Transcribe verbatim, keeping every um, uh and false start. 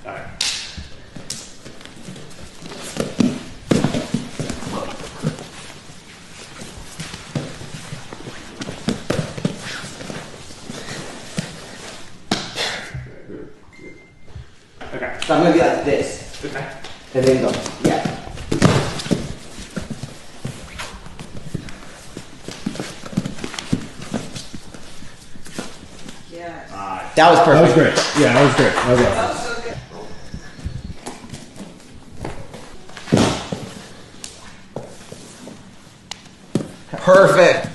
Alright. Okay. So I'm gonna be like this. Okay. And then go. Yeah. Yes. Uh, That was perfect. That was great. Yeah, that was great. That was That awesome. was so good. Perfect.